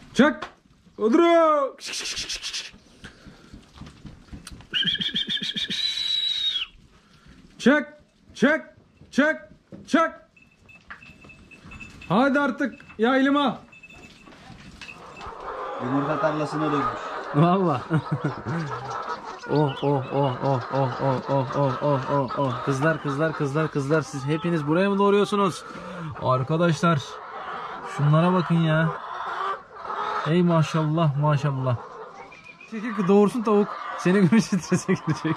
Çak. Odro. Çak. Çak. Çak. Çak. Hadi artık yaylima. Yumurta tarlasına dönmüş. Valla. Oh oh oh oh oh oh oh oh oh oh oh. Kızlar siz hepiniz buraya mı doğuruyorsunuz? Arkadaşlar şunlara bakın ya. Ey maşallah maşallah. Çekil doğursun tavuk. Seni gibi strese girecek.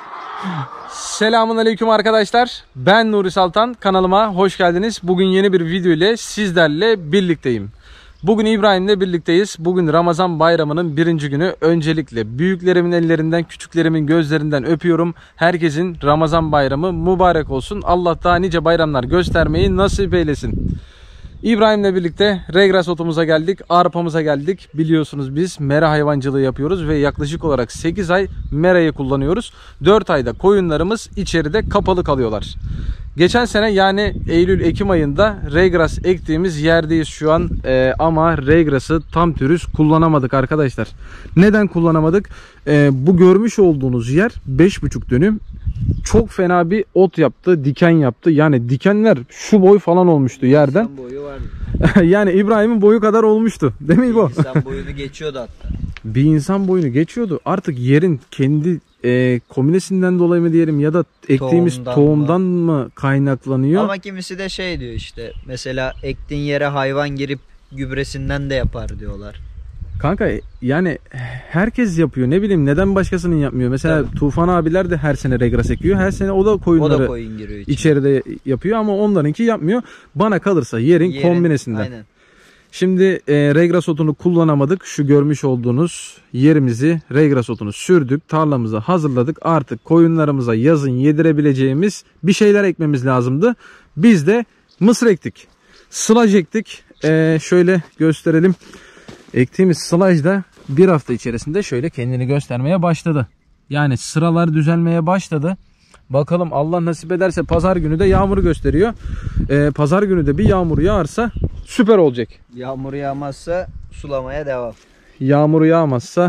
Selamun aleyküm arkadaşlar. Ben Nuri Saltan. Kanalıma hoş geldiniz. Bugün yeni bir video ile sizlerle birlikteyim. Bugün İbrahim'le birlikteyiz. Bugün Ramazan bayramının birinci günü. Öncelikle büyüklerimin ellerinden, küçüklerimin gözlerinden öpüyorum. Herkesin Ramazan bayramı mübarek olsun. Allah daha nice bayramlar göstermeyi nasip eylesin. İbrahim'le birlikte Regras otumuza geldik, arpamıza geldik. Biliyorsunuz biz mera hayvancılığı yapıyoruz ve yaklaşık olarak 8 ay merayı kullanıyoruz. 4 ayda koyunlarımız içeride kapalı kalıyorlar. Geçen sene yani Eylül-Ekim ayında Regras ektiğimiz yerdeyiz şu an ama Regras'ı tam türüz kullanamadık arkadaşlar. Neden kullanamadık? Bu görmüş olduğunuz yer 5,5 dönüm. Çok fena bir ot yaptı, diken yaptı. Yani dikenler şu boy falan olmuştu yerden. İnsan boyu vardı. Yani İbrahim'in boyu kadar olmuştu. Değil mi İbo? İnsan boyunu geçiyordu hatta. Bir insan boyunu geçiyordu. Artık yerin kendi kombinesinden dolayı mı diyelim ya da ektiğimiz tohumdan mı kaynaklanıyor? Ama kimisi de şey diyor işte. Mesela ektiğin yere hayvan girip gübresinden de yapar diyorlar. Kanka yani herkes yapıyor. Ne bileyim neden başkasının yapmıyor? Mesela tabii. Tufan abiler de her sene Regras ekiyor. Her sene o da koyunları koyun giriyor içeride yapıyor ama onlarınki yapmıyor. Bana kalırsa yerin kombinesinden. Aynen. Şimdi Regras otunu kullanamadık. Şu görmüş olduğunuz yerimizi Regras otunu sürdük. Tarlamızı hazırladık. Artık koyunlarımıza yazın yedirebileceğimiz bir şeyler ekmemiz lazımdı. Biz de mısır ektik. Sılaj ektik. Şöyle gösterelim. Ektiğimiz sılaj da bir hafta içerisinde şöyle kendini göstermeye başladı. Yani sıralar düzelmeye başladı. Bakalım Allah nasip ederse pazar günü de yağmuru gösteriyor. Pazar günü de bir yağmur yağarsa süper olacak. Yağmur yağmazsa sulamaya devam. Yağmur yağmazsa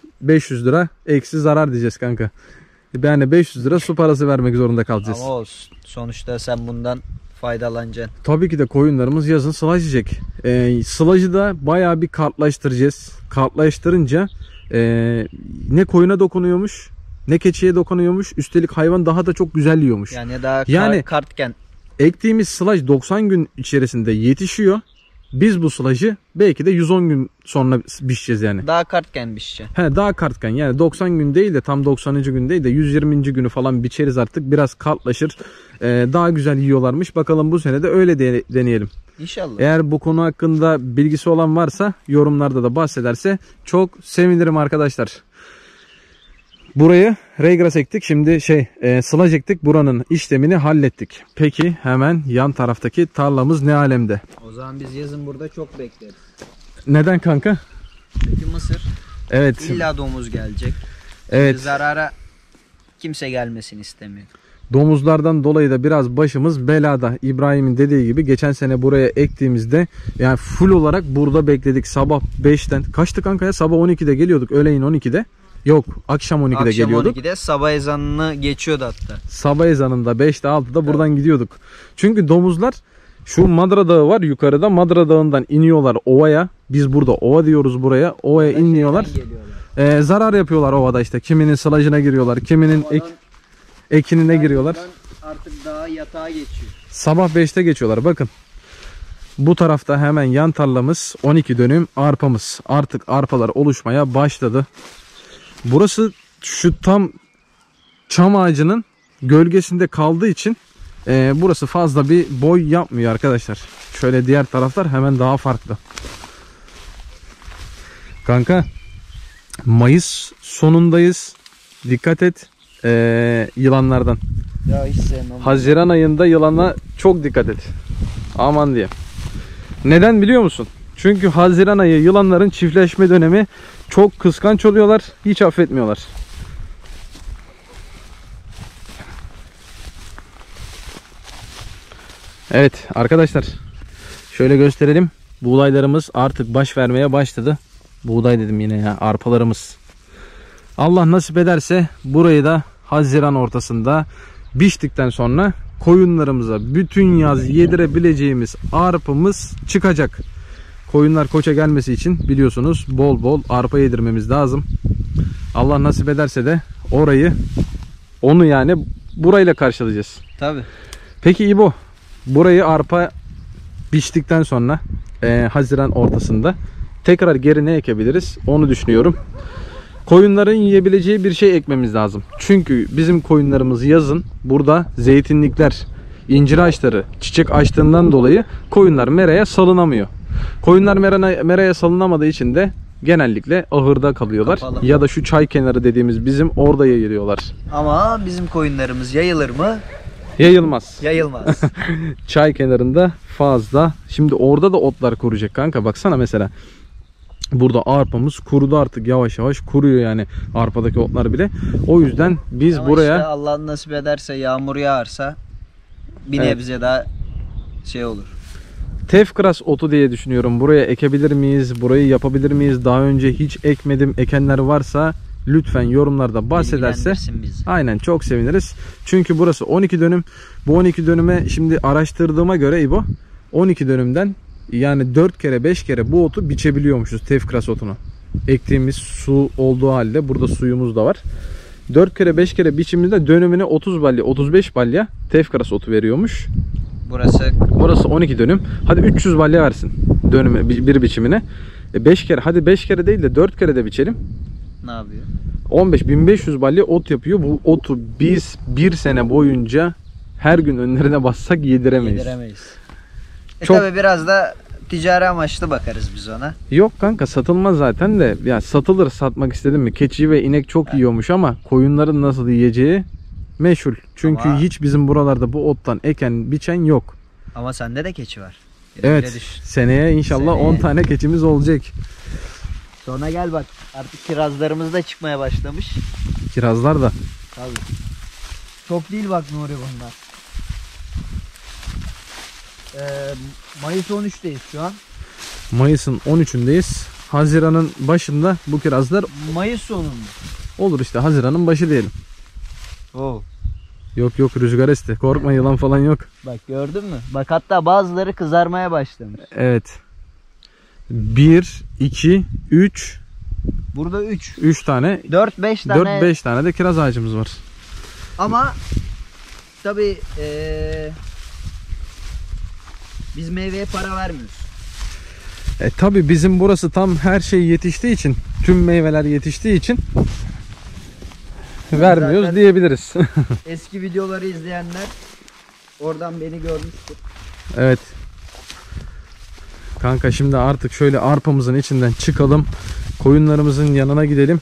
500 lira eksi zarar diyeceğiz kanka. Yani 500 lira su parası vermek zorunda kalacağız. Ama olsun. Sonuçta sen bundan faydalanacaksın. Tabii ki de koyunlarımız yazın sılaj yiyecek. Sılajı da bayağı bir kartlaştıracağız. Kartlaştırınca ne koyuna dokunuyormuş ne keçiye dokunuyormuş. Üstelik hayvan daha da çok güzel yiyormuş. Yani daha kartken. Ektiğimiz sılaj 90 gün içerisinde yetişiyor. Biz bu sılajı belki de 110 gün sonra biçeceğiz yani. Daha kartken biçeceğiz. Daha kartken yani 90 gün değil de tam 90. gün değil de 120. günü falan biçeriz artık. Biraz kartlaşır. Daha güzel yiyorlarmış. Bakalım bu sene de öyle deneyelim. İnşallah. Eğer bu konu hakkında bilgisi olan varsa yorumlarda da bahsederse çok sevinirim arkadaşlar. Burayı Regras ektik. Şimdi sılaj ektik. Buranın işlemini hallettik. Peki hemen yan taraftaki tarlamız ne alemde? O zaman biz yazın burada çok bekleriz. Neden kanka? Peki mısır. Evet. İlla domuz gelecek. Evet. Zarara kimse gelmesini istemiyor. Domuzlardan dolayı da biraz başımız belada. İbrahim'in dediği gibi geçen sene buraya ektiğimizde yani full olarak burada bekledik. Sabah 5'ten kaçtı kanka ya? Sabah 12'de geliyorduk. Öğleyin 12'de. Yok akşam 12'de geliyorduk. Akşam 12'de sabah ezanını geçiyordu hatta. Sabah ezanında 5'te 6'da buradan gidiyorduk. Çünkü domuzlar şu Madra Dağı var yukarıda. Madra Dağı'ndan iniyorlar ovaya. Biz burada ova diyoruz buraya. Ovaya iniyorlar. Zarar yapıyorlar ovada işte. Kiminin sılajına giriyorlar. Kiminin ekinine giriyorlar. Artık daha yatağa geçiyor. Sabah 5'te geçiyorlar. Bakın. Bu tarafta hemen yan tarlamız 12 dönüm arpamız. Artık arpalar oluşmaya başladı. Burası şu tam çam ağacının gölgesinde kaldığı için burası fazla bir boy yapmıyor arkadaşlar. Şöyle diğer taraflar hemen daha farklı. Kanka Mayıs sonundayız. Dikkat et yılanlardan. Ya hiç sevmem. Haziran ayında yılana çok dikkat et. Aman diye. Neden biliyor musun? Çünkü Haziran ayı yılanların çiftleşme dönemi. Çok kıskanç oluyorlar. Hiç affetmiyorlar. Evet arkadaşlar. Şöyle gösterelim. Buğdaylarımız artık baş vermeye başladı. Buğday dedim yine ya, arpalarımız. Allah nasip ederse burayı da Haziran ortasında biçtikten sonra koyunlarımıza bütün yaz yedirebileceğimiz arpamız çıkacak. Koyunlar koça gelmesi için biliyorsunuz bol bol arpa yedirmemiz lazım. Allah nasip ederse de onu yani burayla karşılayacağız. Tabii. Peki İbo, burayı arpa biçtikten sonra Haziran ortasında tekrar geri ne ekebiliriz onu düşünüyorum. Koyunların yiyebileceği bir şey ekmemiz lazım. Çünkü bizim koyunlarımız yazın burada zeytinlikler, incir ağaçları çiçek açtığından dolayı koyunlar meraya salınamıyor. Koyunlar meraya salınamadığı için de genellikle ahırda kalıyorlar. Kapalı. Ya da şu çay kenarı dediğimiz bizim orada yayılıyorlar. Ama bizim koyunlarımız yayılır mı? Yayılmaz. Yayılmaz. Çay kenarında fazla. Şimdi orada da otlar kuruyacak kanka. Baksana mesela. Burada arpamız kurudu artık, yavaş yavaş kuruyor yani arpadaki otlar bile. O yüzden biz Ama buraya işte Allah nasip ederse yağmur yağarsa bir Evet. nebze daha şey olur. tefkras otu diye düşünüyorum. Buraya ekebilir miyiz? Burayı yapabilir miyiz? Daha önce hiç ekmedim. Ekenler varsa lütfen yorumlarda bahsederse Bilgilendirsin bizi. aynen çok seviniriz. Çünkü burası 12 dönüm. Bu 12 dönüme şimdi araştırdığıma göre İbo 12 dönümden yani 4 kere 5 kere bu otu biçebiliyormuşuz, tefkras otunu. Ektiğimiz su olduğu halde burada suyumuz da var. 4 kere 5 kere biçimimizde dönümüne 30 balya 35 balya tefkras otu veriyormuş. Burası 12 dönüm. Hadi 300 balya versin dönüme bir biçimine. 5 kere, hadi 5 kere değil de 4 kere de biçelim. Ne yapıyor? 15.500 balya ot yapıyor. Bu otu biz bir sene boyunca her gün önlerine bassak yediremeyiz. Yediremeyiz. Çok- Tabi biraz da ticari amaçlı bakarız biz ona. Yok kanka, satılmaz zaten de. Ya satılır, satmak istedim mi? Keçi ve inek çok yiyormuş ama koyunların nasıl yiyeceği meşhur. Çünkü Ama- hiç bizim buralarda bu ottan eken biçen yok. Ama sende de keçi var. Bir de öyle Evet. düşün. Seneye inşallah Seneye. 10 tane keçimiz olacak. Sonra gel bak, artık kirazlarımız da çıkmaya başlamış. Kirazlar da. Tabii. Çok değil bak Nuri bunlar. Mayıs 13'teyiz şu an. Mayıs'ın 13'ündeyiz. Haziran'ın başında bu kirazlar Mayıs sonunda. olur işte, Haziran'ın başı diyelim. Oo. Yok rüzgar esti. Korkma, yılan falan yok. Bak gördün mü? Bak hatta bazıları kızarmaya başlamış. Evet. 1, 2, 3. Burada 3. 3 tane. 4-5 tane. 4-5 tane de kiraz ağacımız var. Ama tabi biz meyveye para vermiyoruz. Tabi bizim burası tam her şey yetiştiği için, tüm meyveler yetiştiği için vermiyoruz Zaten- diyebiliriz. Eski videoları izleyenler oradan beni görmüştür. Evet. Kanka şimdi artık şöyle arpamızın içinden çıkalım. Koyunlarımızın yanına gidelim.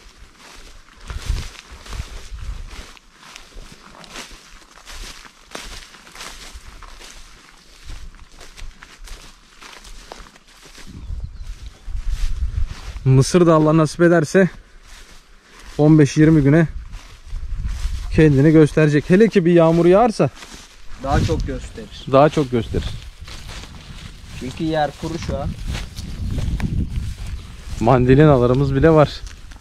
Mısır da Allah nasip ederse 15-20 güne kendini gösterecek. Hele ki bir yağmur yağarsa Daha çok gösterir. daha çok gösterir. Çünkü yer kuru şu an. Mandalinalarımız bile var.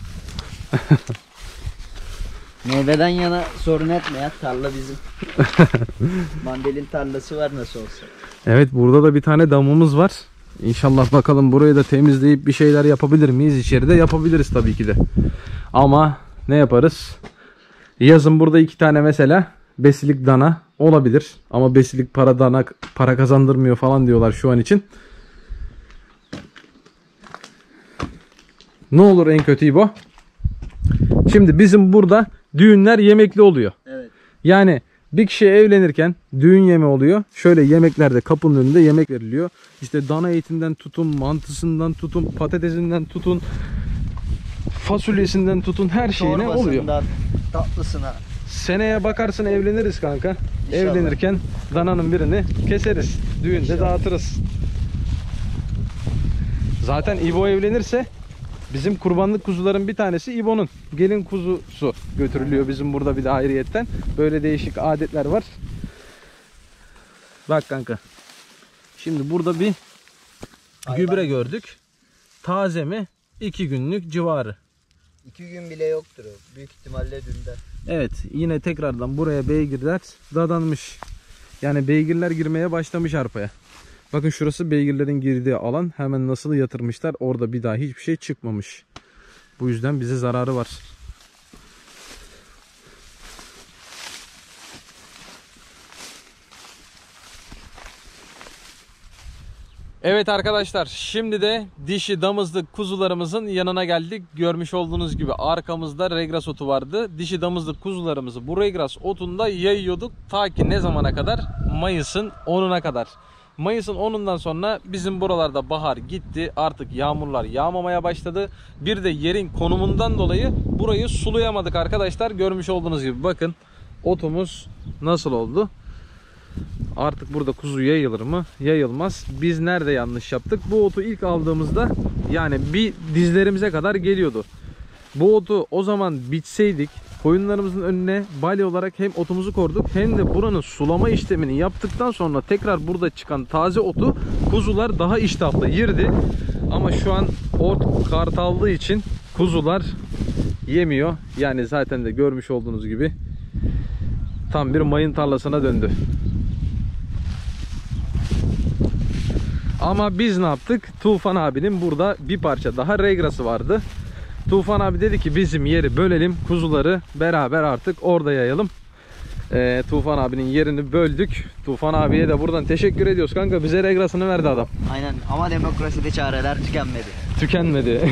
Meyveden yana sorun etme ya, tarla bizim. Mandalin tarlası var nasıl olsa. Evet, burada da bir tane damımız var. İnşallah bakalım burayı da temizleyip bir şeyler yapabilir miyiz? İçeride yapabiliriz tabii ki de. Ama ne yaparız? Yazın burada 2 tane mesela besilik dana olabilir. Ama besilik para kazandırmıyor falan diyorlar şu an için. Ne olur en kötü bu. Şimdi bizim burada düğünler yemekli oluyor. Evet. Yani bir kişi evlenirken düğün yemeği oluyor. Şöyle yemeklerde kapının önünde yemek veriliyor. İşte dana etinden tutun, mantısından tutun, patatesinden tutun, fasulyesinden tutun, her şeyine oluyor. Çorbasından tatlısına. Seneye bakarsın evleniriz kanka. İnşallah. Evlenirken dananın birini keseriz. Düğünde İnşallah. dağıtırız. Zaten İbo evlenirse bizim kurbanlık kuzuların bir tanesi İbo'nun. Gelin kuzusu götürülüyor bizim burada bir de ayrıyetten. Böyle değişik adetler var. Bak kanka. Şimdi burada bir gübre gördük. Taze mi? 2 günlük civarı. 2 gün bile yoktur o. Büyük ihtimalle dünden. Evet, yine tekrardan buraya beygirler dadanmış. Yani beygirler girmeye başlamış arpaya. Bakın şurası beygirlerin girdiği alan. Hemen nasıl yatırmışlar. Orada bir daha hiçbir şey çıkmamış. Bu yüzden bize zararı var. Evet arkadaşlar, şimdi de dişi damızlık kuzularımızın yanına geldik. Görmüş olduğunuz gibi arkamızda regras otu vardı. Dişi damızlık kuzularımızı bu regras otunda yayıyorduk. Ta ki ne zamana kadar? Mayıs'ın 10'una kadar. Mayıs'ın 10'undan sonra bizim buralarda bahar gitti. Artık yağmurlar yağmamaya başladı. Bir de yerin konumundan dolayı burayı sulayamadık arkadaşlar. Görmüş olduğunuz gibi bakın otumuz nasıl oldu. Artık burada kuzu yayılır mı? Yayılmaz. Biz nerede yanlış yaptık? Bu otu ilk aldığımızda yani bir dizlerimize kadar geliyordu. Bu otu o zaman biçseydik, koyunlarımızın önüne balya olarak hem otumuzu koyduk hem de buranın sulama işlemini yaptıktan sonra tekrar burada çıkan taze otu kuzular daha iştahlı yerdi. Ama şu an ot kartaldığı için kuzular yemiyor. Yani zaten de görmüş olduğunuz gibi tam bir mayın tarlasına döndü. Ama biz ne yaptık? Tufan abinin burada bir parça daha regrası vardı. Tufan abi dedi ki bizim yeri bölelim, kuzuları beraber artık orada yayalım. Tufan abinin yerini böldük. Tufan abiye de buradan teşekkür ediyoruz kanka, bize regrasını verdi adam. Aynen, ama demokraside çareler Tükenmedi.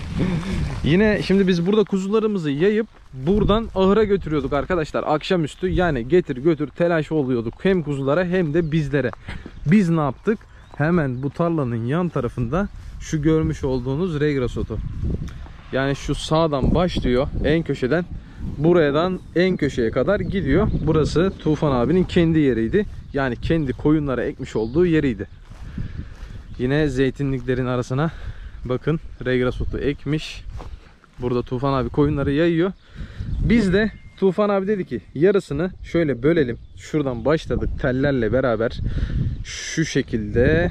Yine şimdi biz burada kuzularımızı yayıp buradan ahıra götürüyorduk arkadaşlar akşamüstü. Yani getir götür telaş oluyorduk hem kuzulara hem de bizlere. Biz ne yaptık? Hemen bu tarlanın yan tarafında şu görmüş olduğunuz regras otu. Yani şu sağdan başlıyor en köşeden, buradan en köşeye kadar gidiyor. Burası Tufan abinin kendi yeriydi. Yani kendi koyunlara ekmiş olduğu yeriydi. Yine zeytinliklerin arasına bakın regras otu ekmiş. Burada Tufan abi koyunları yayıyor. Biz de Tufan abi dedi ki yarısını şöyle bölelim. Şuradan başladık tellerle beraber şu şekilde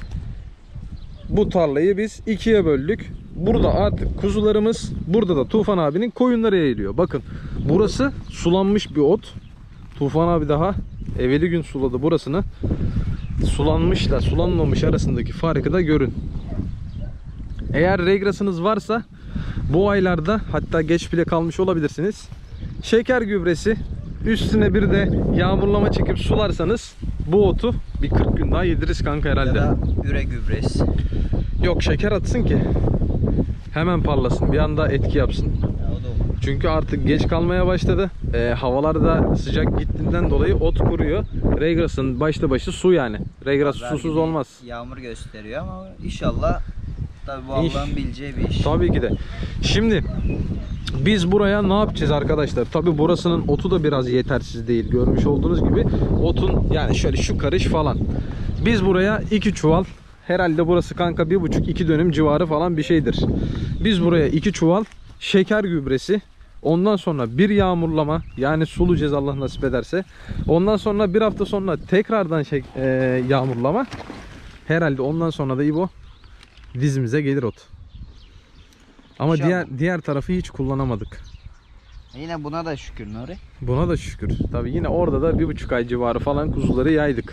bu tarlayı biz ikiye böldük. Burada artık kuzularımız, burada da Tufan abinin koyunları yayılıyor. Bakın burası sulanmış bir ot. Tufan abi daha evveli gün suladı burasını. Sulanmışla sulanmamış arasındaki farkı da görün. Eğer regrasınız varsa bu aylarda, hatta geç bile kalmış olabilirsiniz, şeker gübresi üstüne bir de yağmurlama çekip sularsanız bu otu bir 40 gün daha yediririz kanka herhalde. Ya da üre gübresi. Yok, şeker atsın ki hemen parlasın, bir anda etki yapsın. Ya, o da olur. Çünkü artık geç kalmaya başladı. Havalar da sıcak gittiğinden dolayı ot kuruyor. Regras'ın başta başı su yani. Regras susuz olmaz. Yağmur gösteriyor ama inşallah tabii bu Allah'ın bileceği bir iş. Tabii ki de. Şimdi biz buraya ne yapacağız arkadaşlar? Tabii burasının otu da biraz yetersiz değil. Görmüş olduğunuz gibi otun yani şöyle şu karış falan. Biz buraya 2 çuval, herhalde burası kanka 1,5-2 dönüm civarı falan bir şeydir. Biz buraya 2 çuval şeker gübresi, ondan sonra bir yağmurlama, yani sulayacağız Allah nasip ederse. Ondan sonra bir hafta sonra tekrardan yağmurlama. Herhalde ondan sonra da İbo dizimize gelir ot. Ama diğer tarafı hiç kullanamadık. Yine buna da şükür Nuri. Buna da şükür. Tabii yine orada da 1,5 ay civarı falan kuzuları yaydık.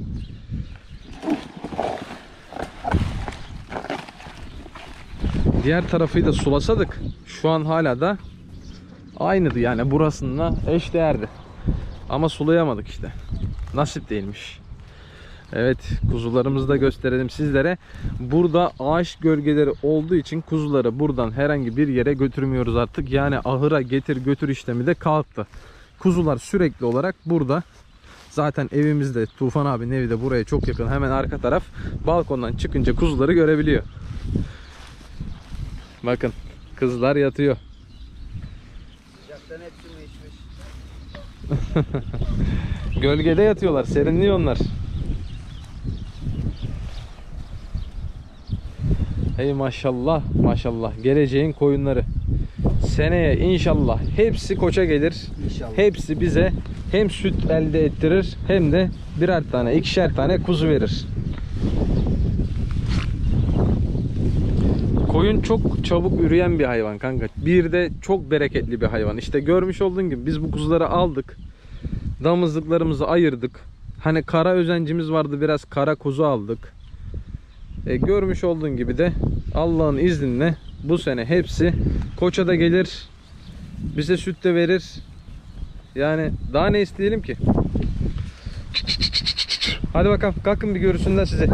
Diğer tarafı da sulasadık şu an hala da aynıydı, yani burasına eşdeğerdi. Ama sulayamadık işte. Nasip değilmiş. Evet, kuzularımızı da gösterelim sizlere. Burada ağaç gölgeleri olduğu için kuzuları buradan herhangi bir yere götürmüyoruz artık. Yani ahıra getir götür işlemi de kalktı. Kuzular sürekli olarak burada. Zaten evimizde, Tufan abinin evi de buraya çok yakın. Hemen arka taraf. Balkondan çıkınca kuzuları görebiliyor. Bakın kızlar yatıyor. Sıcaktan hepsini içmiş. Gölgede yatıyorlar, serinliyor onlar. Hey maşallah maşallah, geleceğin koyunları. Seneye inşallah hepsi koça gelir. İnşallah. Hepsi bize hem süt elde ettirir hem de birer tane, ikişer tane kuzu verir. Koyun çok çabuk üreyen bir hayvan kanka. Bir de çok bereketli bir hayvan. İşte görmüş olduğun gibi biz bu kuzuları aldık. Damızlıklarımızı ayırdık. Hani kara özencimiz vardı, biraz kara kuzu aldık. Görmüş olduğun gibi de Allah'ın izniyle bu sene hepsi koça da gelir. Bize süt de verir. Yani daha ne isteyelim ki? Hadi bakalım kalkın bir görürsünler size.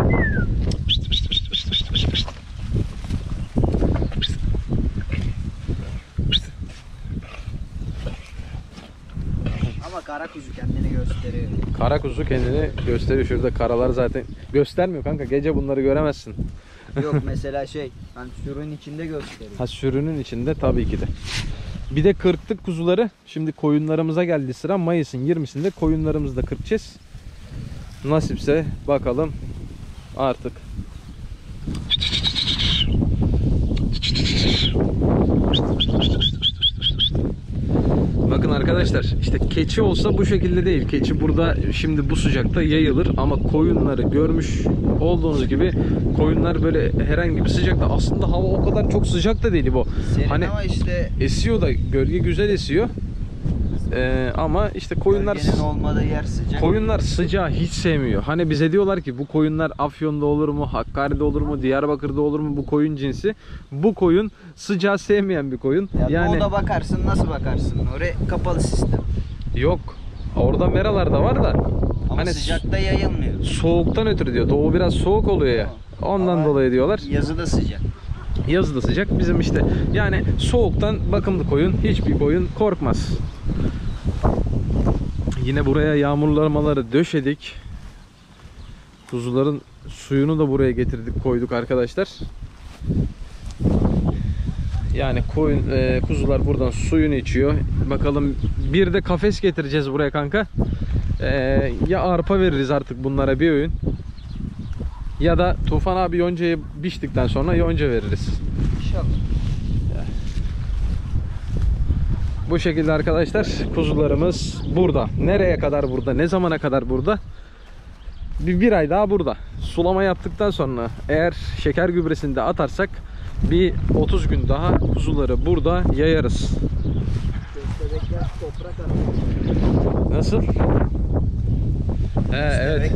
Ama kara kuzu kendini gösteriyor. Kara kuzu kendini gösteriyor. Şurada karalar zaten göstermiyor kanka. Gece bunları göremezsin. Yok mesela hani sürünün içinde gösteriyor. Ha, sürünün içinde tabii ki de. Bir de kırktık kuzuları. Şimdi koyunlarımıza geldi sıra. Mayıs'ın 20'sinde koyunlarımızı da kırpacağız. Nasipse bakalım artık. Bakın arkadaşlar, işte keçi olsa bu şekilde değil. Keçi burada şimdi bu sıcakta yayılır ama koyunları görmüş olduğunuz gibi koyunlar böyle herhangi bir sıcakta, aslında hava o kadar çok sıcak da değil bu. Serin hani ama işte esiyor da, gölge güzel esiyor. Ama işte koyunlar, gölgenin olmadığı yer sıcak. koyunlar sıcağı hiç sevmiyor. Hani bize diyorlar ki bu koyunlar Afyon'da olur mu, Hakkari'de olur mu, Diyarbakır'da olur mu bu koyun cinsi. Bu koyun sıcağı sevmeyen bir koyun. Yani doğuda bakarsın, nasıl bakarsın? Oraya kapalı sistem. Yok. Orada meralar da var da. Ama Hani sıcakta yayılmıyor. soğuktan ötürü diyor. Doğu biraz soğuk oluyor ya. Ondan Ama dolayı diyorlar. yazı da sıcak. Yazı da sıcak. Bizim işte yani soğuktan bakımlı koyun, hiçbir koyun korkmaz. Yine buraya yağmurlamaları döşedik. Kuzuların suyunu da buraya getirdik, koyduk arkadaşlar. Yani koyun, kuzular buradan suyunu içiyor. Bakalım bir de kafes getireceğiz buraya kanka. Ya arpa veririz artık bunlara bir öğün. Ya da Tufan abi yoncayı biçtikten sonra yonca veririz. İnşallah. Bu şekilde arkadaşlar, kuzularımız burada. Nereye kadar burada? Ne zamana kadar burada? Bir ay daha burada. Sulama yaptıktan sonra eğer şeker gübresini de atarsak bir 30 gün daha kuzuları burada yayarız. Köstebekler toprak arıyor. Nasıl? Evet.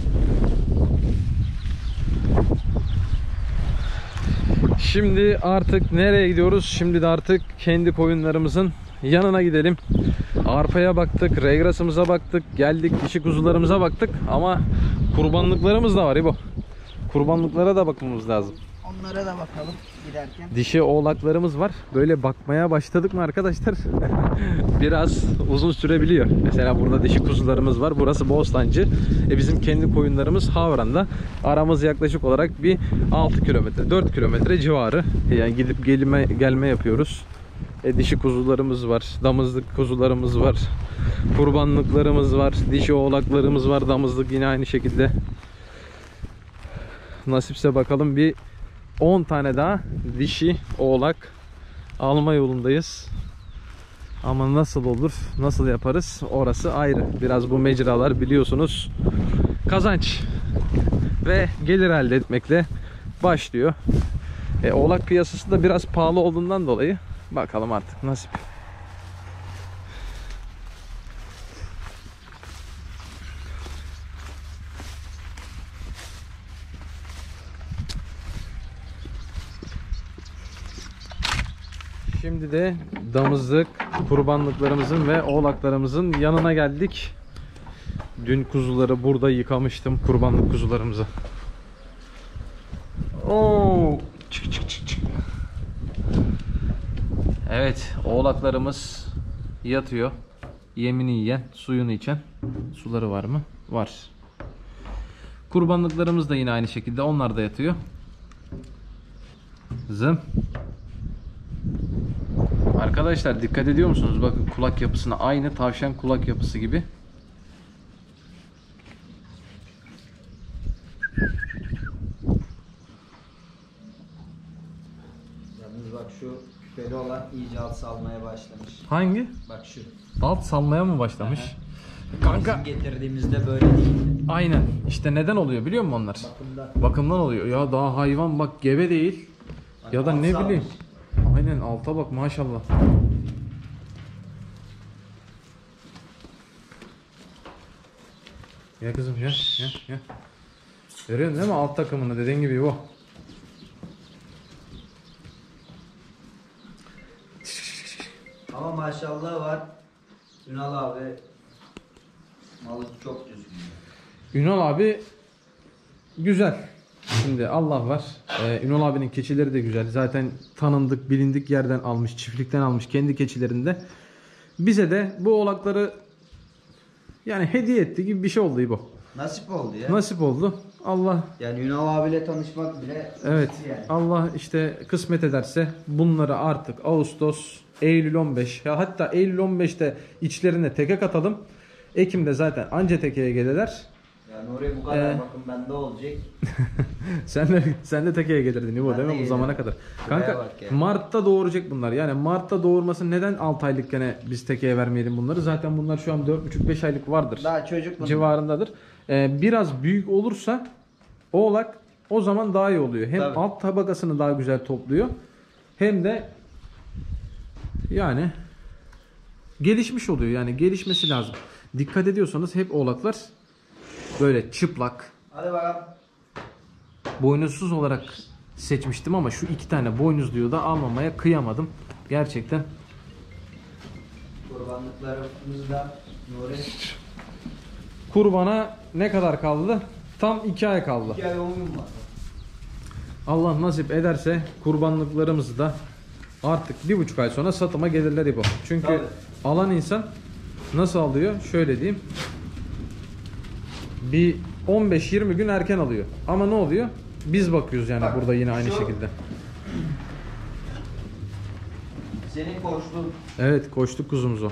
Şimdi artık nereye gidiyoruz? Şimdi de artık kendi koyunlarımızın yanına gidelim. Arpaya baktık, regrasımıza baktık, geldik dişi kuzularımıza baktık ama kurbanlıklarımız da var İbo. Kurbanlıklara da bakmamız lazım. Onlara da bakalım giderken. Dişi oğlaklarımız var. Böyle bakmaya başladık mı arkadaşlar? Biraz uzun sürebiliyor. Mesela burada dişi kuzularımız var. Burası Bostancı. Bizim kendi koyunlarımız Havran'da. Aramız yaklaşık olarak bir 6 kilometre, 4 kilometre civarı. Yani gidip gelme yapıyoruz. Dişi kuzularımız var. Damızlık kuzularımız var. Kurbanlıklarımız var. Dişi oğlaklarımız var. Damızlık yine aynı şekilde. Nasipse bakalım bir 10 tane daha dişi oğlak alma yolundayız. Ama nasıl olur, nasıl yaparız orası ayrı. Biraz bu mecralar biliyorsunuz kazanç ve gelir elde etmekle başlıyor. Oğlak piyasası da biraz pahalı olduğundan dolayı bakalım artık nasip. Şimdi de damızlık, kurbanlıklarımızın ve oğlaklarımızın yanına geldik. Dün kuzuları burada yıkamıştım, kurbanlık kuzularımızı. Oo! Çık çık çık çık. Evet, oğlaklarımız yatıyor. Yemini yiyen, suyunu içen. Suları var mı? Var. Kurbanlıklarımız da yine aynı şekilde, onlar da yatıyor. Zım. Arkadaşlar dikkat ediyor musunuz? Bakın kulak yapısına, aynı tavşan kulak yapısı gibi. Yalnız bak şu küpeli olan iyice alt salmaya başlamış. Hangi? Bak şu. Alt salmaya mı başlamış? Aha. Kanka. Bizim getirdiğimizde böyle değildi. Aynen. İşte neden oluyor biliyor musun onlar? Bakımdan. Bakımdan oluyor. Ya daha hayvan bak gebe değil. Ya da ne Altı bileyim. almış. Aynen alta bak maşallah. Gel kızım gel gel gel. Görüyorsun değil mi alt takımını dediğin gibi bu. Ama maşallah var. Ünal abi malı çok düzgün. Ünal abi güzel. Şimdi Allah var. Ünal abinin keçileri de güzel. Zaten tanındık, bilindik yerden almış, çiftlikten almış kendi keçilerinde. Bize de bu oğlakları yani hediye etti gibi bir şey oldu bu. Nasip oldu ya. Nasip oldu. Allah Yani Ünal abiyle tanışmak bile evet. yani. Allah işte kısmet ederse bunları artık Ağustos, Eylül 15 ya hatta Eylül 15'te içlerine teke katalım. Ekim'de zaten anca tekeye gelirler. Yani oraya bu kadar bakın bende olacak. sen de tekeye gelirdin İbo Ben değil de mi bu gelirim. zamana kadar. Şuraya Kanka bak ya. Mart'ta doğuracak bunlar. Yani Mart'ta doğurması neden 6 aylık gene biz tekeye vermeyelim bunları. Zaten bunlar şu an 4,5-5 aylık vardır. Daha çocuk bunlar. Civarındadır. Biraz büyük olursa oğlak o zaman daha iyi oluyor. Hem Tabii. alt tabakasını daha güzel topluyor. Hem de yani gelişmiş oluyor. Yani gelişmesi lazım. Dikkat ediyorsanız hep oğlaklar böyle çıplak, Hadi bakalım. boynuzsuz olarak seçmiştim ama şu iki tane boynuzluyu da almamaya kıyamadım. Gerçekten. Kurbanlıklarımız da Nuri. Kurbana ne kadar kaldı? Tam 2 ay kaldı. 2 ay 10 gün var. Allah nasip ederse kurbanlıklarımızı da artık 1,5 ay sonra satıma gelirler İbo. Çünkü Tabii. alan insan nasıl alıyor? Şöyle diyeyim. Bir 15-20 gün erken alıyor. Ama ne oluyor? Biz bakıyoruz yani Bak, burada yine aynı şu- şekilde. Senin koçluğun. Evet, koçluk kuzumuz o.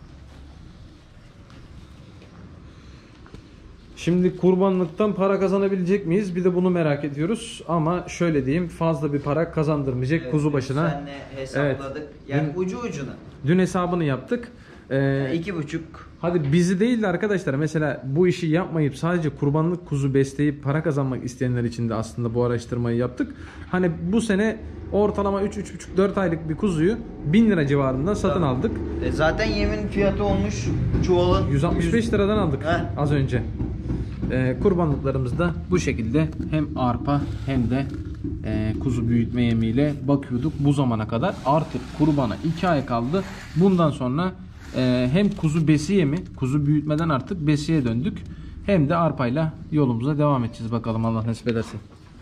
Şimdi kurbanlıktan para kazanabilecek miyiz? Bir de bunu merak ediyoruz. Ama şöyle diyeyim, fazla bir para kazandırmayacak Evet, kuzu başına. Senle hesapladık. Yani ucu ucuna. Dün hesabını yaptık. 2,5. Hadi bizi değil de arkadaşlar mesela bu işi yapmayıp sadece kurbanlık kuzu besleyip para kazanmak isteyenler için de aslında bu araştırmayı yaptık. Hani bu sene ortalama 3-3,5-4 aylık bir kuzuyu 1000 lira civarında satın aldık. Zaten yemin fiyatı olmuş çuvalın. 165 liradan aldık Heh. az önce. Kurbanlıklarımız da bu şekilde hem arpa hem de kuzu büyütme yemiyle bakıyorduk bu zamana kadar. Artık kurbana 2 ay kaldı. Bundan sonra hem kuzu besi yemi, kuzu büyütmeden artık besiye döndük. Hem de arpayla yolumuza devam edeceğiz bakalım Allah nasip ederse.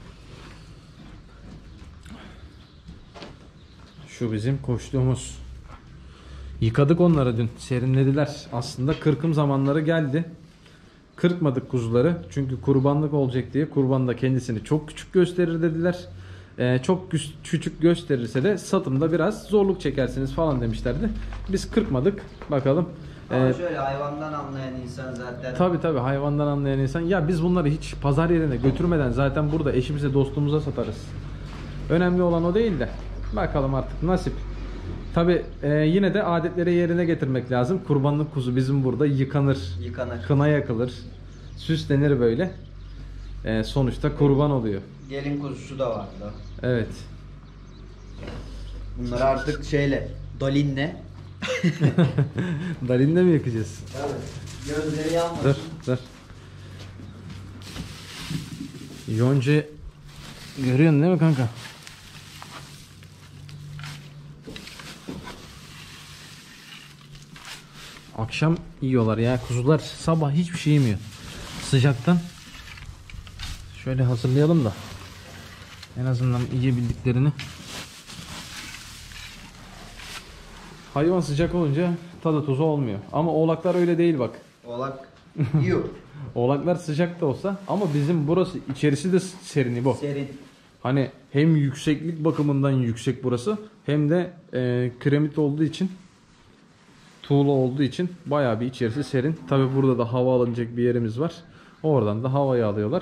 Şu bizim koçluğumuz. Yıkadık onları dün. Serinlediler. Aslında kırkım zamanları geldi. Kırpmadık kuzuları. Çünkü kurbanlık olacak diye. Kurban da kendisini çok küçük gösterir dediler. Çok küçük gösterirse de satımda biraz zorluk çekersiniz falan demişlerdi. Biz kırpmadık. Bakalım. Ama şöyle hayvandan anlayan insan zaten. Tabi hayvandan anlayan insan. Ya biz bunları hiç pazar yerine götürmeden zaten burada eşimize dostumuza satarız. Önemli olan o değil de. Bakalım artık nasip. Tabi yine de adetleri yerine getirmek lazım. Kurbanlık kuzu bizim burada yıkanır. Yıkanır. Kına yakılır. Süslenir böyle. Sonuçta kurban oluyor. Gelin kuzusu da vardı. Evet. Bunları artık şeyle, dalinle. Dalinle mi yakacağız? Tabii. Gözleri yanmasın. Dur. Yonca görüyorsun değil mi kanka? Akşam yiyorlar ya kuzular, sabah hiçbir şey yemiyor sıcaktan. Şöyle hazırlayalım da en azından yiyebildiklerini. Hayvan sıcak olunca tadı tuzu olmuyor ama oğlaklar öyle değil bak. Oğlak yiyor. Oğlaklar sıcak da olsa ama bizim burası içerisi de serin bu. Serin. Hani hem yükseklik bakımından yüksek burası hem de kremit olduğu için, tuğla olduğu için bayağı bir içerisi serin. Tabi burada da hava alınacak bir yerimiz var. Oradan da havayı alıyorlar.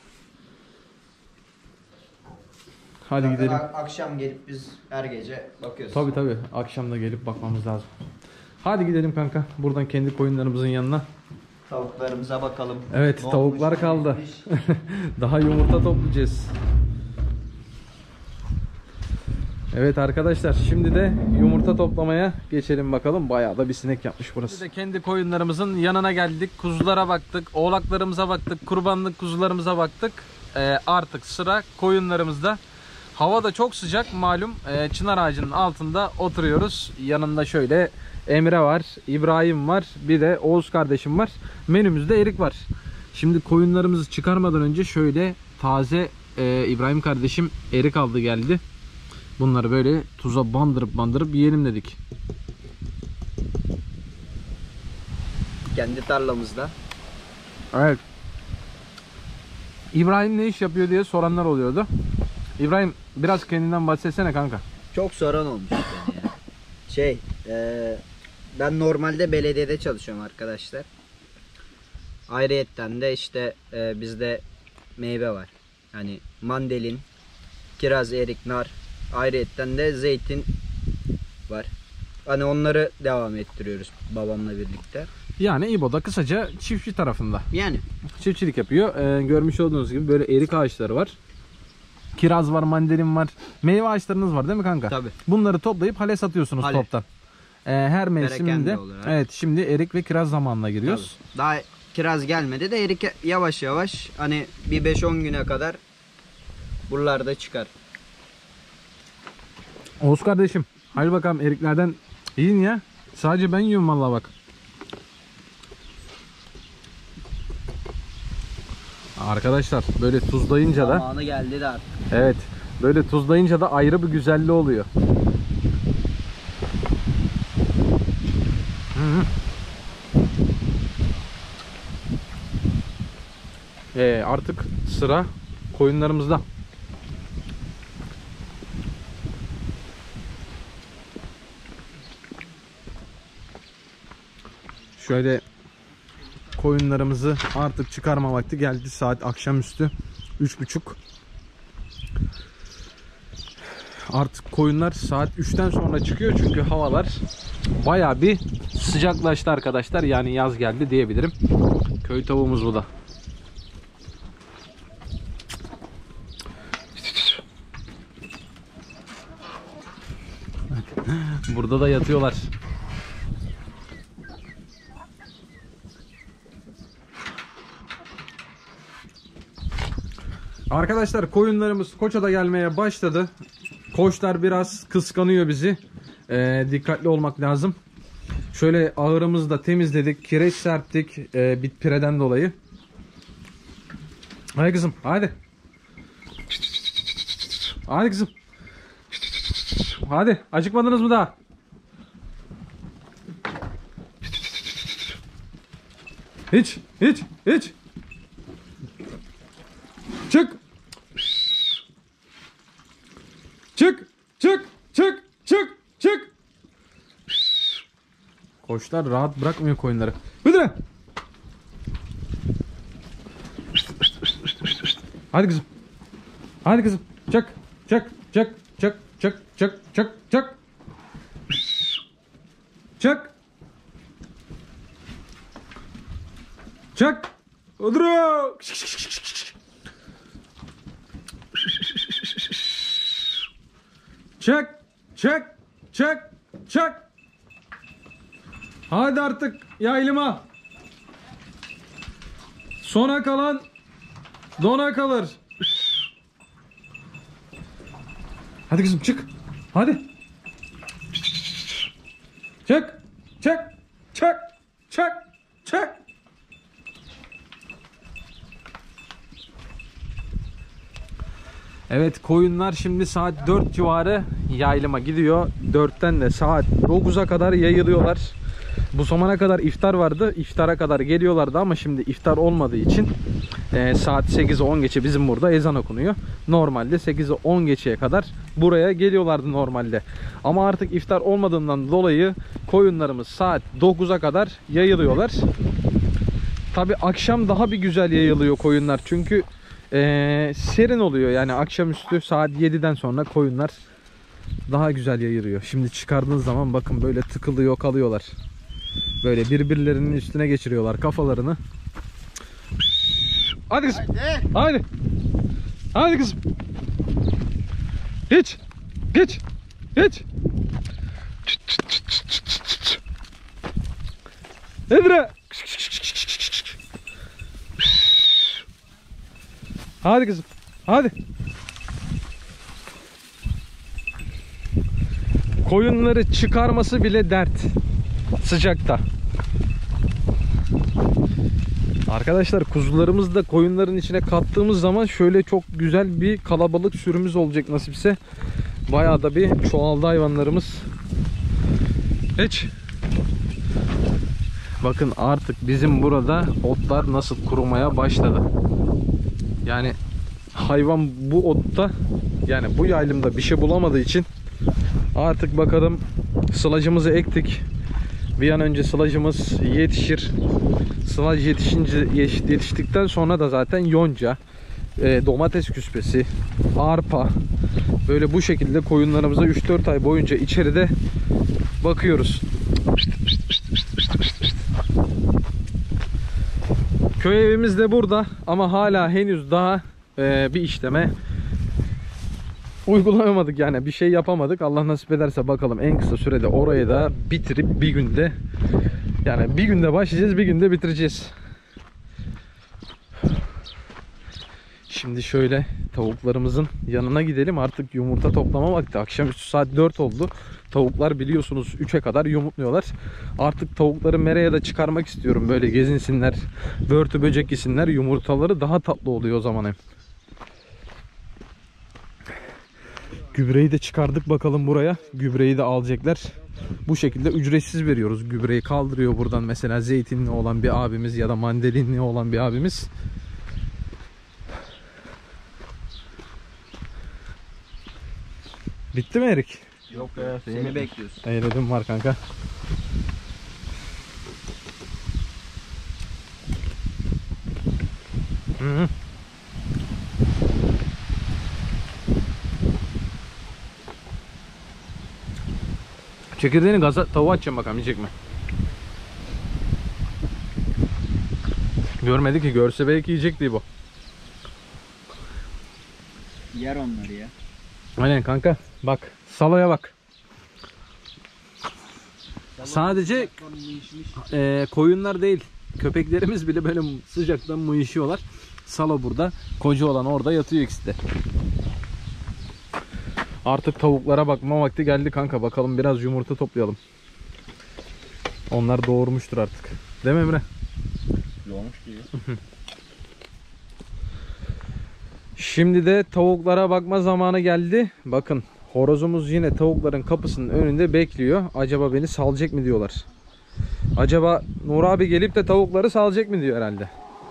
Hadi Zaten gidelim. Akşam gelip biz her gece bakıyoruz. Tabi akşam da gelip bakmamız lazım. Hadi gidelim kanka. Buradan kendi koyunlarımızın yanına. Tavuklarımıza bakalım. Evet, Ne tavuklar olmuş, kaldı. ne bitmiş. Daha yumurta toplayacağız. Evet arkadaşlar, şimdi de yumurta toplamaya geçelim bakalım. Bayağı da bir sinek yapmış burası. Şimdi de kendi koyunlarımızın yanına geldik. Kuzulara baktık, oğlaklarımıza baktık, kurbanlık kuzularımıza baktık. Artık sıra koyunlarımızda. Hava da çok sıcak malum. Çınar ağacının altında oturuyoruz. Yanında şöyle Emre var, İbrahim var, bir de Oğuz kardeşim var. Menümüzde erik var. Şimdi koyunlarımızı çıkarmadan önce şöyle taze İbrahim kardeşim erik aldı geldi. Bunları böyle tuza bandırıp yiyelim dedik. Kendi tarlamızda. Evet. İbrahim ne iş yapıyor diye soranlar oluyordu. İbrahim biraz kendinden bahsetsene kanka. Çok soran olmuş yani. Ben normalde belediyede çalışıyorum arkadaşlar. Ayrıyetten de işte bizde meyve var. Hani mandalin, kiraz, erik, nar. Ayrıyetten de zeytin var. Hani onları devam ettiriyoruz babamla birlikte. Yani İbo'da kısaca çiftçi tarafında. Yani. Çiftçilik yapıyor. Görmüş olduğunuz gibi böyle erik ağaçları var. Kiraz var, mandalin var. Meyve ağaçlarınız var değil mi kanka? Tabii. Bunları toplayıp hale satıyorsunuz toptan. Her mevsiminde. Evet, şimdi erik ve kiraz zamanına giriyoruz. Tabii. Daha kiraz gelmedi de erik yavaş yavaş hani bir 5-10 güne kadar buralarda çıkar. Oğuz kardeşim, haydi bakalım eriklerden yiyin ya. Sadece ben yiyorum vallahi bak. Arkadaşlar böyle tuzlayınca da zamanı geldi de artık. Evet, böyle tuzlayınca da ayrı bir güzelliği oluyor. Artık sıra koyunlarımızda. Şöyle koyunlarımızı artık çıkarma vakti geldi. Saat akşamüstü 3:30. Artık koyunlar saat 3'ten sonra çıkıyor çünkü havalar bayağı bir sıcaklaştı arkadaşlar. Yani yaz geldi diyebilirim. Köy tavuğumuz bu da. Burada da yatıyorlar. Arkadaşlar koyunlarımız Koç'a gelmeye başladı. Koçlar biraz kıskanıyor bizi. Dikkatli olmak lazım. Şöyle ahırımızı da temizledik. Kireç serptik. Bitpireden dolayı. Hadi kızım hadi. Hadi kızım. Hadi, acıkmadınız mı daha? Hiç. Çık. Çık. Koçlar rahat bırakmıyor koyunları. Hadi. Hadi kızım. Hadi kızım. Çık. Çık. Odro. Çık. Hadi artık yaylıma. Sona kalan dona kalır. Hadi kızım çık. Hadi. Çık. Evet, koyunlar şimdi saat 4 civarı yaylıma gidiyor. 4'ten de saat 9'a kadar yayılıyorlar. Bu zamana kadar iftar vardı. İftara kadar geliyorlardı ama şimdi iftar olmadığı için saat 8'e 10 geçe bizim burada ezan okunuyor. Normalde 8'e 10 geçeye kadar buraya geliyorlardı normalde. Ama artık iftar olmadığından dolayı koyunlarımız saat 9'a kadar yayılıyorlar. Tabi akşam daha bir güzel yayılıyor koyunlar. Çünkü serin oluyor. Yani akşamüstü saat 7'den sonra koyunlar daha güzel yayılıyor. Şimdi çıkardığınız zaman bakın böyle tıkılıyor kalıyorlar. Böyle birbirlerinin üstüne geçiriyorlar kafalarını. Hadi kızım. Hadi. Hadi kızım. Geç. Geç. Edre. Hadi kızım. Hadi. Koyunları çıkarması bile dert. Sıcakta. Arkadaşlar kuzularımızı da koyunların içine kattığımız zaman şöyle çok güzel bir kalabalık sürümüz olacak nasipse. Bayağı da bir çoğaldı hayvanlarımız. Geç. Bakın artık bizim burada otlar nasıl kurumaya başladı. Yani hayvan bu otta, yani bu yaylımda bir şey bulamadığı için artık bakalım, sılacımızı ektik. Bir an önce sılacımız yetişir. Sılaj yetiştikten sonra da zaten yonca, domates küspesi, arpa, böyle bu şekilde koyunlarımıza 3-4 ay boyunca içeride bakıyoruz. Köy evimiz de burada ama hala henüz daha bir işleme uygulayamadık, yani bir şey yapamadık. Allah nasip ederse bakalım en kısa sürede orayı da bitirip bir günde, yani bir günde başlayacağız, bir günde bitireceğiz. Şimdi şöyle tavuklarımızın yanına gidelim, artık yumurta toplama vakti. Akşamüstü saat 4 oldu. Tavuklar biliyorsunuz 3'e kadar yumurtluyorlar. Artık tavukları meraya da çıkarmak istiyorum, böyle gezinsinler, börtü böcek yesinler, yumurtaları daha tatlı oluyor o zaman hem. Gübreyi de çıkardık, bakalım buraya. Gübreyi de alacaklar. Bu şekilde ücretsiz veriyoruz. Gübreyi kaldırıyor buradan mesela zeytinli olan bir abimiz ya da mandalinli olan bir abimiz. Bitti mi Erik? Yok ya, seni bekliyoruz. Eyledim var kanka. Hı. Çekirdeğini gaza tavuğa açacağım bakalım, yiyecek mi? Görmedi ki, görse belki yiyecekti bu. Yer onları ya. Aynen kanka, bak salaya bak. Sadece koyunlar değil, köpeklerimiz bile böyle sıcaktan mıyışıyorlar. Salo burada, koca olan orada yatıyor ikisi de. Artık tavuklara bakma vakti geldi kanka, bakalım biraz yumurta toplayalım. Onlar doğurmuştur artık. Değil mi Emre? Doğmuş gibi. Şimdi de tavuklara bakma zamanı geldi. Bakın horozumuz yine tavukların kapısının önünde bekliyor. Acaba beni salacak mı diyorlar. Acaba Nur abi gelip de tavukları salacak mı diyor herhalde.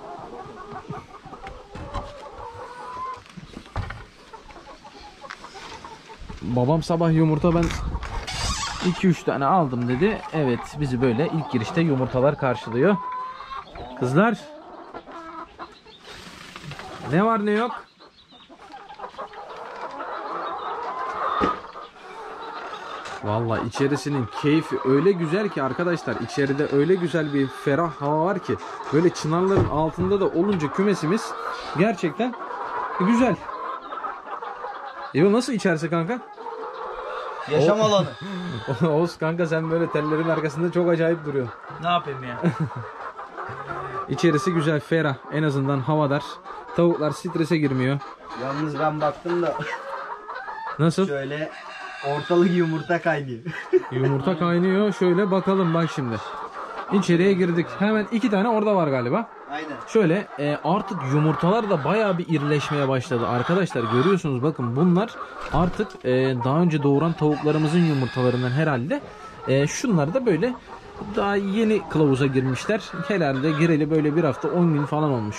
Babam sabah yumurta ben 2-3 tane aldım dedi. Evet, bizi böyle ilk girişte yumurtalar karşılıyor. Kızlar, ne var ne yok? Vallahi içerisinin keyfi öyle güzel ki arkadaşlar, içeride öyle güzel bir ferah hava var ki, böyle çınarların altında da olunca kümesimiz gerçekten güzel. Nasıl içerisi kanka? Yaşam alanı. Oğuz kanka, sen böyle tellerin arkasında çok acayip duruyorsun. Ne yapayım ya? İçerisi güzel, ferah, en azından havadar. Tavuklar strese girmiyor. Yalnız ben baktım da Nasıl? şöyle ortalık yumurta kaynıyor. Yumurta kaynıyor. Şöyle bakalım bak şimdi. İçeriye girdik. Hemen 2 tane orada var galiba. Aynen. Şöyle artık yumurtalar da bayağı bir irileşmeye başladı. Arkadaşlar görüyorsunuz, bakın bunlar artık daha önce doğuran tavuklarımızın yumurtalarından herhalde. Şunlar da böyle daha yeni kılavuza girmişler. Herhalde gireli böyle bir hafta 10 gün falan olmuş.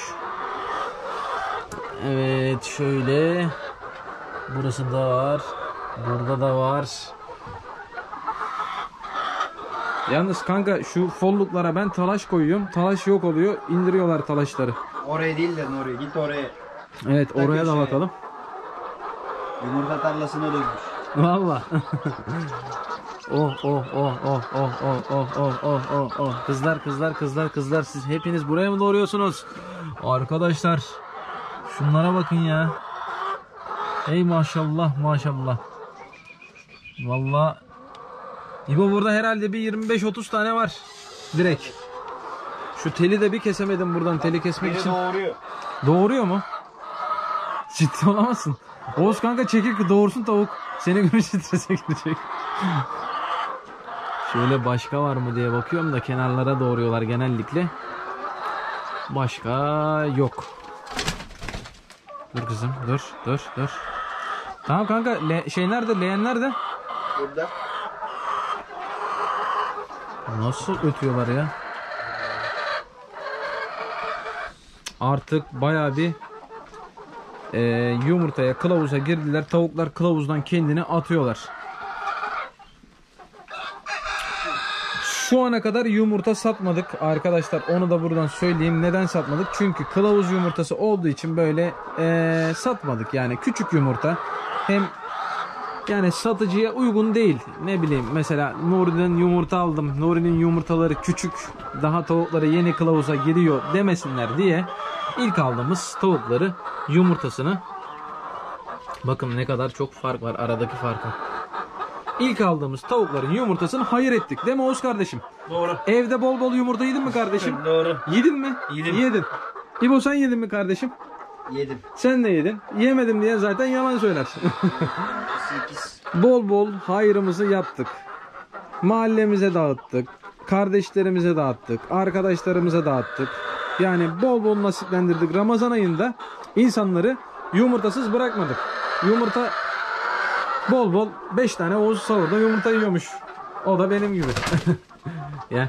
Evet, şöyle burası da var. Burada da var. Yalnız kanka şu folluklara ben talaş koyuyorum. Talaş yok oluyor. İndiriyorlar talaşları. Oraya değil de oraya. Git oraya. Evet, oraya da köşeye. bakalım. Yumurta tarlasına dönmüş. Valla. Oh oh oh oh oh oh oh oh oh oh oh. Kızlar kızlar kızlar kızlar, siz hepiniz buraya mı doğruyorsunuz? Arkadaşlar şunlara bakın ya. Ey maşallah maşallah. Vallahi İbo burada herhalde bir 25-30 tane var. Direkt. Şu teli de bir kesemedim buradan, teli kesmek için. Doğuruyor. Doğuruyor mu? Ciddi olamazsın. Oğuz kanka çekil doğursun tavuk. Seni görünce strese girecek. Şöyle başka var mı diye bakıyorum da kenarlara doğruyorlar genellikle. Başka yok. Dur kızım, dur. Tamam kanka, şey nerede? Leğen nerede? Burada. Nasıl ötüyorlar ya? Artık bayağı bir yumurtaya, kılavuza girdiler. Tavuklar kılavuzdan kendini atıyorlar. Şu ana kadar yumurta satmadık arkadaşlar. Onu da buradan söyleyeyim. Neden satmadık? Çünkü kılavuz yumurtası olduğu için böyle satmadık. Yani küçük yumurta. Hem yani satıcıya uygun değil. Ne bileyim, mesela Nuri'den yumurta aldım. Nuri'nin yumurtaları küçük. Daha tavukları yeni kılavuza giriyor demesinler diye ilk aldığımız tavukları yumurtasını, bakın ne kadar çok fark var aradaki farka. İlk aldığımız tavukların yumurtasını hayır ettik. Değil mi Oğuz kardeşim? Doğru. Evde bol bol yumurta yedin mi kardeşim? Doğru. Yedin mi? Yedim. Yedin. İbo sen yedin mi kardeşim? Yedim. Sen de yedin. Yemedim diye zaten yalan söylersin. 8. Bol bol hayrımızı yaptık. Mahallemize dağıttık. Kardeşlerimize dağıttık. Arkadaşlarımıza dağıttık. Yani bol bol nasiplendirdik. Ramazan ayında insanları yumurtasız bırakmadık. Yumurta bol bol 5 tane Oğuz sahurda yumurta yiyormuş. O da benim gibi. Gel.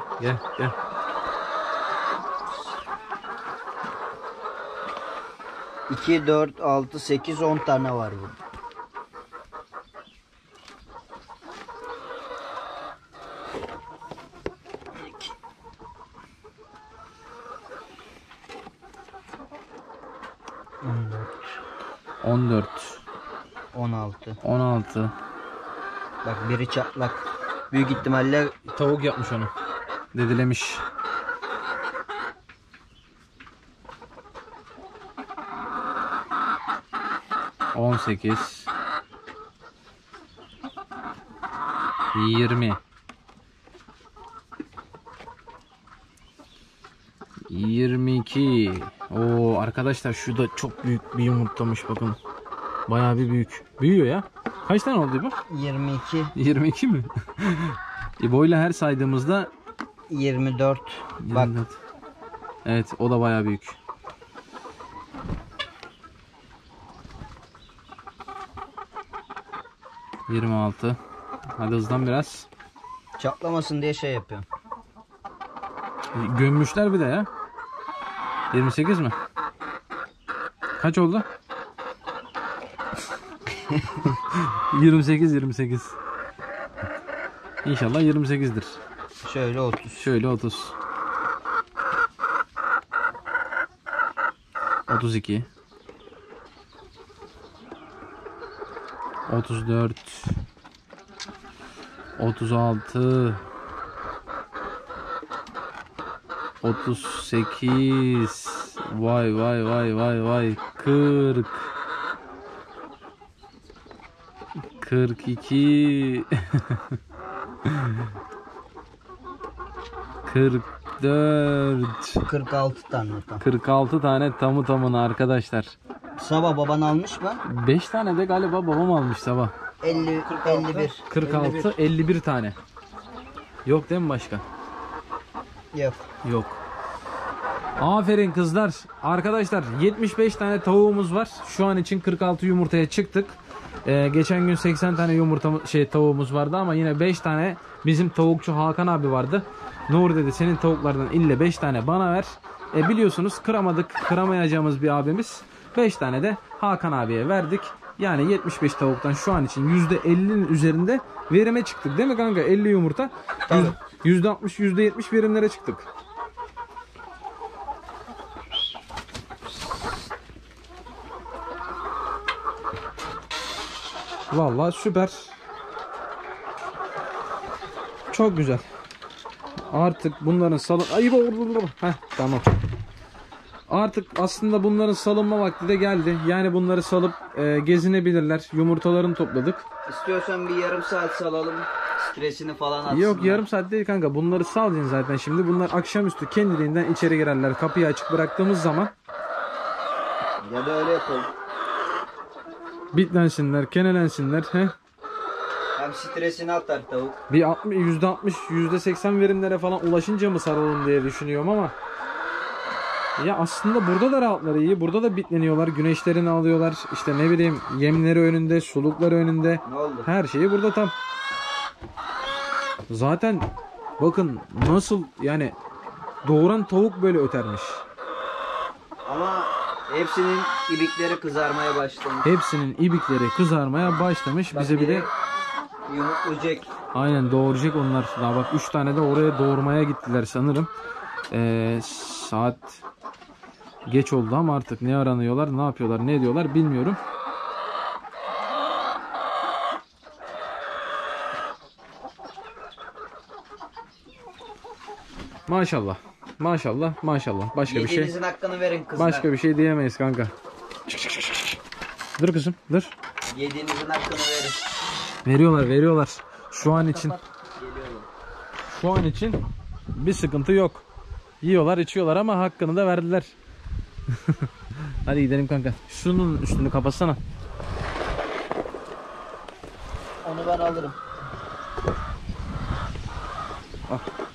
2, 4, 6, 8, 10 tane var burada. On dört, 16. 16. Bak biri çatlak. Büyük ihtimalle Tavuk yapmış onu. Dedilemiş. On sekiz. 20. 22. Oo arkadaşlar, şu da çok büyük bir yumurtlamış bakın. Bayağı bir büyük. Büyüyor ya. Kaç tane oldu bu? 22, 22 mi? İbo ile her saydığımızda 24. Bak 24. Evet, o da bayağı büyük. ...26. Hadi hızlan biraz. çatlamasın diye şey yapıyorum. Gömmüşler bir de ya. 28 mi? Kaç oldu? 28. İnşallah 28'dir. Şöyle 30. Şöyle 30. 32. 34. 36. 38. Vay. 40. 42. 44. 46 tane tam. 46 tane tamı tamına arkadaşlar. Sabah baban almış mı? 5 tane de galiba babam almış sabah. 50, 51. 46, 51 tane. Yok değil mi başka? Yok. Yok. Aferin kızlar. Arkadaşlar 75 tane tavuğumuz var. Şu an için 46 yumurtaya çıktık. Geçen gün 80 tane tavuğumuz vardı ama yine 5 tane bizim tavukçu Hakan abi vardı. Nur dedi senin tavuklardan ille 5 tane bana ver. Biliyorsunuz kıramayacağımız bir abimiz. 5 tane de Hakan abiye verdik. Yani 75 tavuktan şu an için %50'nin üzerinde verime çıktık değil mi kanka? 50 yumurta. Tabii. %60, %70 verimlere çıktık. Vallahi süper. Çok güzel. Artık bunların tamam. Artık aslında bunların salınma vakti de geldi. Yani bunları salıp gezinebilirler. Yumurtalarını topladık. İstiyorsan bir yarım saat salalım. Stresini falan atsınlar. Yok yarım saat değil kanka. Bunları salacaksın zaten şimdi. Bunlar akşamüstü kendiliğinden içeri girerler. Kapıyı açık bıraktığımız zaman Ya da öyle yapalım. bitlensinler, kenelensinler. He? Hem stresini atar tavuk. Bir %60, %80 verimlere falan ulaşınca mı saralım diye düşünüyorum ama ya aslında burada da rahatları iyi. Burada da bitleniyorlar. Güneşlerini alıyorlar. İşte ne bileyim yemleri önünde, sulukları önünde. Ne oldu? Her şeyi burada tam. Zaten bakın nasıl yani doğuran tavuk böyle ötermiş. Ama hepsinin ibikleri kızarmaya başlamış. Hepsinin ibikleri kızarmaya başlamış. Bak Bize bir de yumurtlayacak. aynen doğuracak onlar. Daha bak 3 tane de oraya doğurmaya gittiler sanırım. Saat geç oldu ama artık ne aranıyorlar, ne yapıyorlar, ne ediyorlar bilmiyorum. Maşallah. Maşallah, maşallah. Başka bir şey. Yediğinizin hakkını verin kızlar. Başka bir şey diyemeyiz kanka. Dur kızım, dur. Yediğinizin hakkını verin. Veriyorlar, veriyorlar. Şu an için. Geliyorlar. Şu an için bir sıkıntı yok. Yiyorlar, içiyorlar ama hakkını da verdiler. Hadi gidelim kanka. Şunun üstünü kapatsana. Onu ben alırım. Al.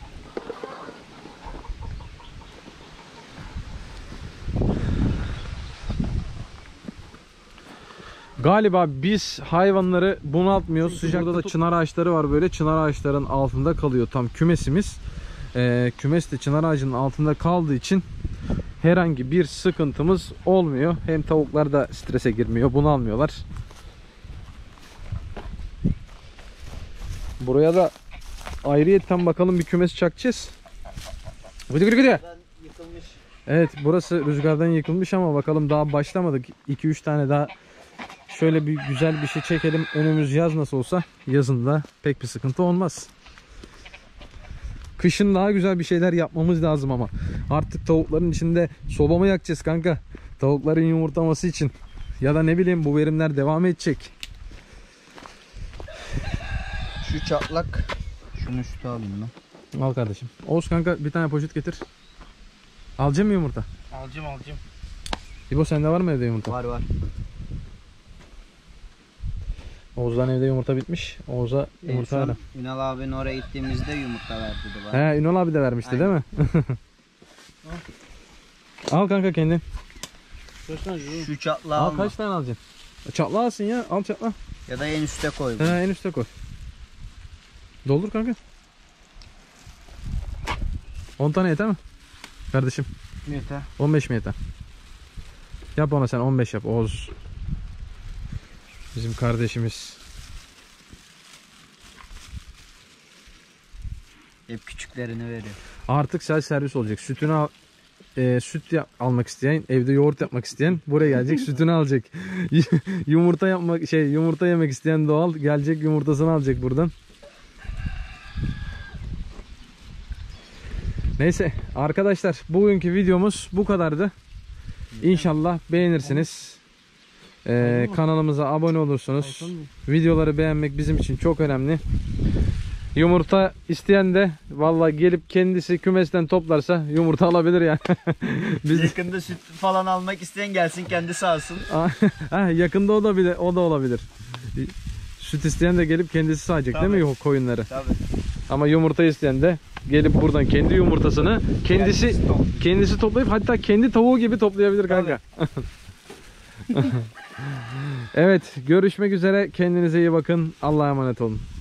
Galiba biz hayvanları bunaltmıyoruz. Sıcakta da çınar ağaçları var böyle. Çınar ağaçların altında kalıyor tam kümesimiz. Kümes de çınar ağacının altında kaldığı için herhangi bir sıkıntımız olmuyor. Hem tavuklar da strese girmiyor, bunalmıyorlar. Buraya da ayrıyetten bakalım bir kümes çakacağız. Gıdı gıdı gıdı. Yıkılmış. Evet, burası rüzgardan yıkılmış ama bakalım daha başlamadık. 2-3 tane daha şöyle bir güzel bir şey çekelim. Önümüz yaz nasıl olsa yazın da pek bir sıkıntı olmaz. Kışın daha güzel bir şeyler yapmamız lazım ama. Artık tavukların içinde soba mı yakacağız kanka? Tavukların yumurtlaması için. Ya da ne bileyim bu verimler devam edecek. Şu çatlak. Şunu üstü alayım ben. Al kardeşim. Oğuz kanka bir tane poşet getir. Alacağım mı yumurta? Alacağım. İbo sende var mı evde yumurta? Var. Oğuz'dan evde yumurta bitmiş. Oğuz'a yumurta ara. Ünal abinin oraya gittiğimizde yumurta verdi bana. He, Ünal abi de vermişti Aynen. değil mi? Al kanka kendin. Şu çatlağı Al alma. kaç tane alacaksın? Çatla alsın ya. Al çatla. Ya da en üste koy. He, en üste koy. Doldur kanka. 10 tane yeter mi? Kardeşim. Yeter. 15 mi yeter? Yap ona sen 15 yap Oğuz. Bizim kardeşimiz. Hep küçüklerini veriyor. Artık self servis olacak. Sütünü al, almak isteyen, evde yoğurt yapmak isteyen buraya gelecek, sütünü alacak. Yumurta yemek isteyen doğal gelecek, yumurtasını alacak buradan. Neyse arkadaşlar, bugünkü videomuz bu kadardı. İnşallah beğenirsiniz. Kanalımıza abone olursunuz. Videoları beğenmek bizim için çok önemli. Yumurta isteyen de vallahi gelip kendisi kümesten toplarsa yumurta alabilir yani. Biz Yakında süt falan almak isteyen gelsin kendisi alsın. yakında o da olabilir. Süt isteyen de gelip kendisi sağacak değil mi koyunları? Tabii. Ama yumurta isteyen de gelip buradan kendi yumurtasını kendisi toplayıp hatta kendi tavuğu gibi toplayabilir kanka. Evet, görüşmek üzere. Kendinize iyi bakın. Allah'a emanet olun.